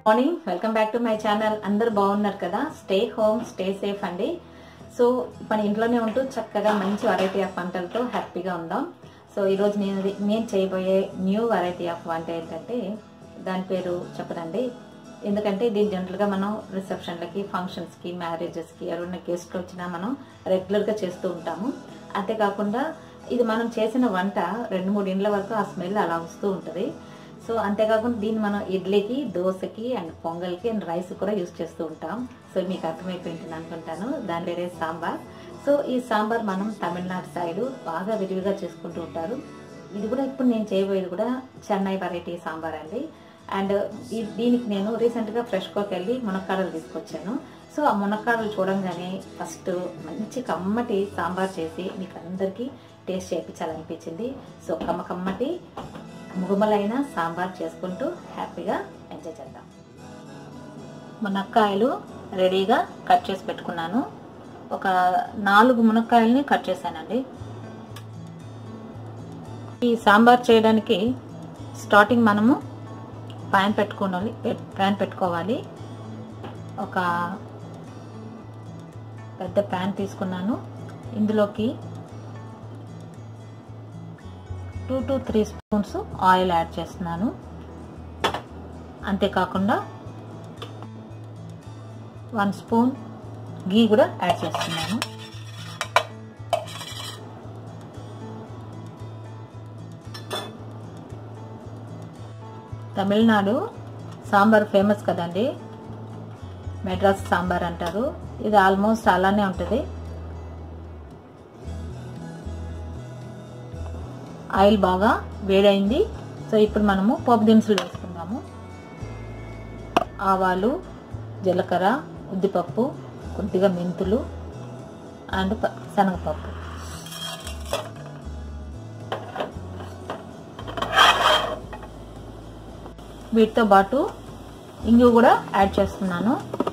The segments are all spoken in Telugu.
Morning welcome back to my channel. అందరు బాగున్నారు కదా? స్టే హోమ్ స్టే సేఫ్ అండి. సో మన ఇంట్లోనే ఉంటూ చక్కగా మంచి వెరైటీ ఆఫ్ వంటలతో హ్యాపీగా ఉందాం. సో ఈరోజు నేను చేయబోయే న్యూ వెరైటీ ఆఫ్ వంట ఏంటంటే దాని పేరు చెప్పదండి. ఎందుకంటే దీని జనరల్గా మనం రిసెప్షన్లకి, ఫంక్షన్స్కి, మ్యారేజెస్కి ఎవరైనా గెస్ట్లు వచ్చినా మనం రెగ్యులర్గా చేస్తూ ఉంటాము. అంతేకాకుండా ఇది మనం చేసిన వంట 2-3 ఇండ్ల వరకు ఆ స్మెల్ అలా వస్తూ ఉంటుంది. సో అంతేకాకుండా దీన్ని మనం ఇడ్లీకి, దోశకి అండ్ పొంగల్కి అండ్ రైస్ కూడా యూజ్ చేస్తూ ఉంటాం. సో మీకు అర్థమైపోయింటుంది అనుకుంటాను. దాని పేరే సాంబార్. సో ఈ సాంబార్ మనం తమిళనాడు సైడు బాగా విరివిగా చేసుకుంటూ ఉంటారు. ఇది కూడా ఇప్పుడు నేను చేయబోయేది కూడా చెన్నై వెరైటీ సాంబార్ అండి. అండ్ దీనికి నేను రీసెంట్గా ఫ్రెష్కోకి వెళ్ళి మునక్కాడలు తీసుకొచ్చాను. సో ఆ మునక్కాడలు చూడంగానే ఫస్ట్ మంచి కమ్మటి సాంబార్ చేసి మీకు అందరికీ టేస్ట్ చేయించాలనిపించింది. సో కమ్మటి ముగుమలైన సాంబార్ చేసుకుంటూ హ్యాపీగా ఎంజాయ్ చేద్దాం. మునక్కాయలు రెడీగా కట్ చేసి పెట్టుకున్నాను. ఒక 4 మునక్కాయలని కట్ చేశానండి. ఈ సాంబార్ చేయడానికి స్టార్టింగ్ మనము ప్యాన్ పెట్టుకోవాలి. ఒక పెద్ద ప్యాన్ తీసుకున్నాను. ఇందులోకి 2 to 3 స్పూన్స్ ఆయిల్ యాడ్ చేస్తున్నాను. అంతేకాకుండా 1 స్పూన్ గీ కూడా యాడ్ చేస్తున్నాను. తమిళనాడు సాంబార్ ఫేమస్ కదండి, మెడ్రాస్ సాంబార్ అంటారు. ఇది ఆల్మోస్ట్ అలానే ఉంటుంది. ఆయిల్ బాగా వేడైంది. సో ఇప్పుడు మనము పోపు దినుసులు వేసుకుందాము. ఆవాలు, జీలకర్ర, ఉద్దిపప్పు, కొద్దిగా మెంతులు అండ్ శనగపప్పు. వీటితో పాటు ఇంగు కూడా యాడ్ చేస్తున్నాను.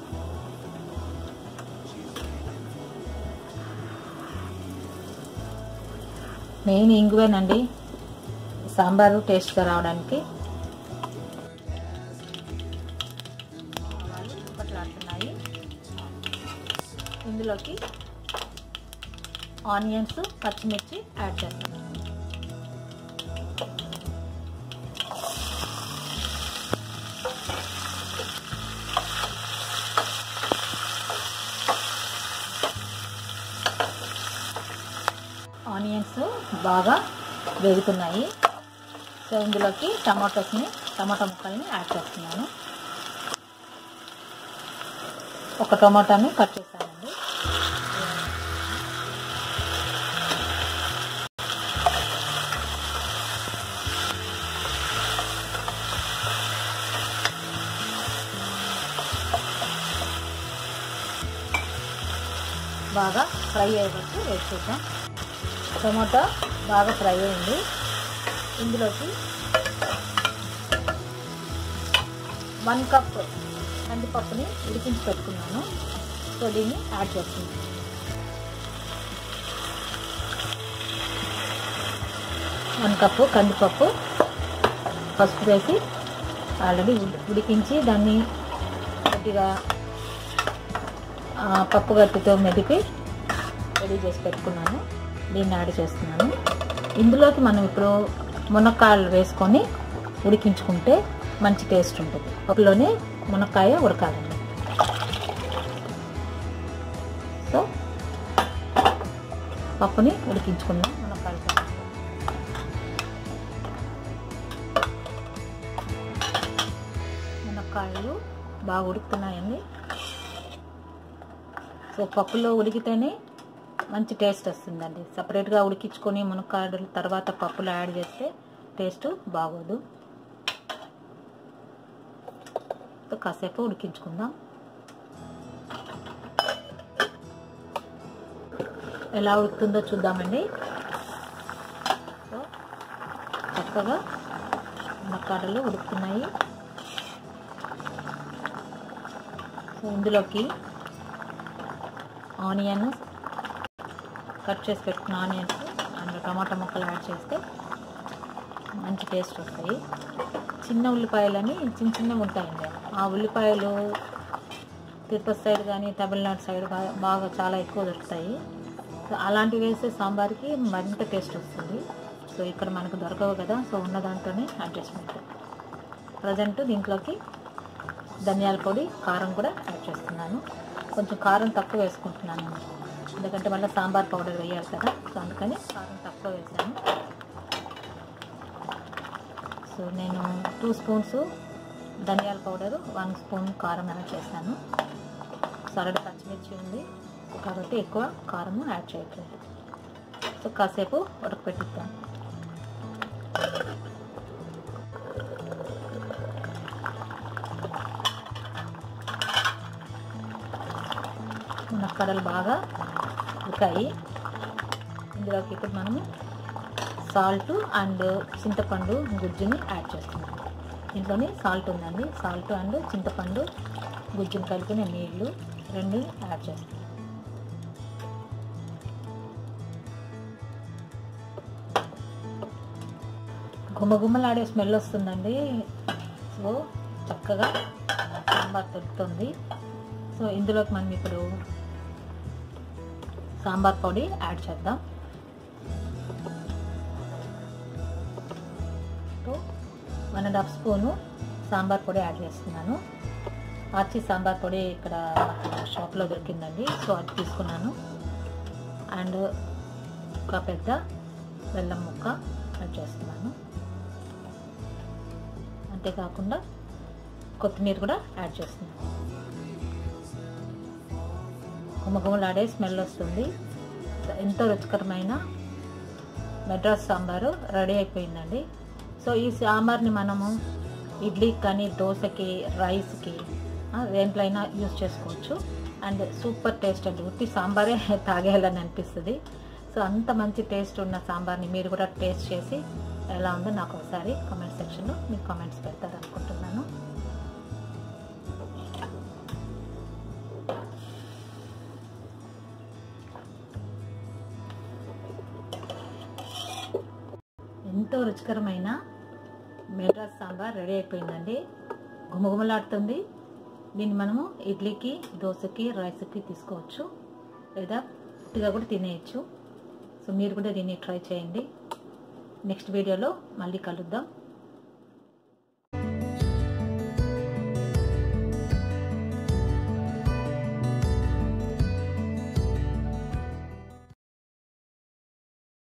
మెయిన్ ఇంగువేనండి సాంబారు టేస్ట్గా రావడానికి. పట్లాడుతున్నాయి. ఇందులోకి ఆనియన్స్, పచ్చిమిర్చి యాడ్ చేస్తున్నాను. ఆనియన్స్ బాగా వేగుతున్నాయి. సో ఇందులోకి టమాటా ముక్కల్ని యాడ్ చేస్తున్నాను. ఒక టమాటాని కట్ చేశానండి. బాగా ఫ్రై అయ్యేటట్టు వేసుకుంటాం. టమాటా బాగా ఫ్రై అయింది. ఇందులోకి 1 కప్ కందిపప్పుని ఉడికించి పెట్టుకున్నాను. సో దీన్ని యాడ్ చేస్తున్నాను. వన్ కప్పు కందిపప్పు, పసుపు వేసి ఆల్రెడీ ఉడికించి దాన్ని కొద్దిగా పప్పు గట్టితో మెదిపి రెడీ చేసి పెట్టుకున్నాను. దీన్ని యాడ్ చేస్తున్నాను. ఇందులోకి మనం ఇప్పుడు మునక్కాయలు వేసుకొని ఉడికించుకుంటే మంచి టేస్ట్ ఉంటుంది. పప్పులోనే మునక్కాయ ఉడకాలండి. సో పప్పుని ఉడికించుకుందాం. మునక్కాయలు బాగా ఉడుకుతున్నాయండి. సో పప్పులో ఉడికితేనే మంచి టేస్ట్ వస్తుందండి. సపరేట్గా ఉడికించుకొని మునక్కాయలు తర్వాత పప్పులో యాడ్ చేస్తే టేస్ట్ బాగోదు. కాసేపు ఉడికించుకుందాం. ఎలా ఉడుకుతుందో చూద్దామండి. సో చక్కగా మునక్కాడలు ఉడుకుతున్నాయి. సో ఇందులోకి ఆనియన్ కట్ చేసి పెట్టుకున్న ఆనియన్స్ అండ్ టమాటా ముక్కలు యాడ్ చేస్తే మంచి టేస్ట్ వస్తాయి. చిన్న ఉల్లిపాయలని చిన్నగా ఉంటాయండి, ఆ ఉల్లిపాయలు తిరుపతి సైడ్ కానీ తమిళనాడు సైడ్ బాగా చాలా ఎక్కువ దొరుకుతాయి. సో అలాంటివి వేసే సాంబార్కి మరింత టేస్ట్ వస్తుంది. సో ఇక్కడ మనకు దొరకవు కదా, సో ఉన్న దాంట్లోనే అడ్జస్ట్మెంట్. ప్రజెంట్ దీంట్లోకి ధనియాల పొడి, కారం కూడా యాడ్ చేస్తున్నాను. కొంచెం కారం తక్కువ వేసుకుంటున్నాను ఎందుకంటే మళ్ళీ సాంబార్ పౌడర్ వేయాలి కదా, సో అందుకని కారం తక్కువ వేసాను. సో నేను 2 స్పూన్స్ ధనియాల పౌడరు, 1 స్పూన్ కారం యాడ్ చేశాను. సో ఆల్రెడీ పచ్చిమిర్చి ఉంది కాబట్టి ఎక్కువ కారం యాడ్ చేయట్లేదు. సో కాసేపు ఉడకపెట్టిద్దాం. మునక్కాడలు బాగా ఉడికాయి. ఇందులోకి ఇప్పుడు మనము సాల్ట్ అండ్ చింతపండు గుజ్జుని యాడ్ చేస్తున్నాం. దీంట్లోనే సాల్ట్ ఉందండి, సాల్ట్ అండ్ చింతపండు గుజ్జుని కలిపిన నీళ్ళు 2 యాడ్ చేస్తాం. గుమ్మగుమ్మలాడే స్మెల్ వస్తుందండి. సో చక్కగా సాంబార్ తొలుతుంది. సో ఇందులోకి మనం ఇప్పుడు సాంబార్ పొడి యాడ్ చేద్దాం. 1.5 స్పూను సాంబార్ పొడి యాడ్ చేస్తున్నాను. ఆచి సాంబార్ పొడి ఇక్కడ షాప్లో దొరికిందండి, సో అది తీసుకున్నాను. అండ్ ఒక పెద్ద బెల్లం ముక్క యాడ్ చేస్తున్నాను. అంతేకాకుండా కొత్తిమీర కూడా యాడ్ చేస్తున్నాను. గుమగుమలాడే స్మెల్ వస్తుంది. ఎంతో రుచికరమైన మెడ్రాస్ సాంబారు రెడీ అయిపోయిందండి. సో ఈ సాంబార్ని మనము ఇడ్లీకి కానీ దోశకి రైస్కి దేంట్లైనా యూజ్ చేసుకోవచ్చు. అండ్ సూపర్ టేస్ట్ అండి, ఉత్తి సాంబారే తాగేయాలని అనిపిస్తుంది. సో అంత మంచి టేస్ట్ ఉన్న సాంబార్ని మీరు కూడా టేస్ట్ చేసి ఎలా ఉందో నాకు ఒకసారి కామెంట్ సెక్షన్లో మీకు కామెంట్స్ పెడతారనుకుంటున్నాను. ఎంతో రుచికరమైన మెడ్రాస్ సాంబార్ రెడీ అయిపోయిందండి. గుమగుమలాడుతుంది. దీన్ని మనము ఇడ్లీకి దోశకి రైస్కి తీసుకోవచ్చు, లేదా ఉట్టిగా కూడా తినేయచ్చు. సో మీరు కూడా దీన్ని ట్రై చేయండి. నెక్స్ట్ వీడియోలో మళ్ళీ కలుద్దాం.